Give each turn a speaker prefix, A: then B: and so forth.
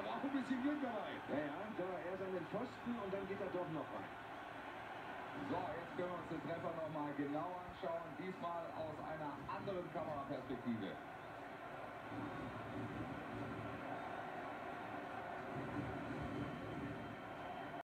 A: Aber auch ein bisschen Glück dabei.
B: Ja, da erst an den Pfosten und dann geht er doch noch rein.
C: So, jetzt können wir uns den Treffer nochmal genau anschauen. Diesmal aus einer anderen Kameraperspektive.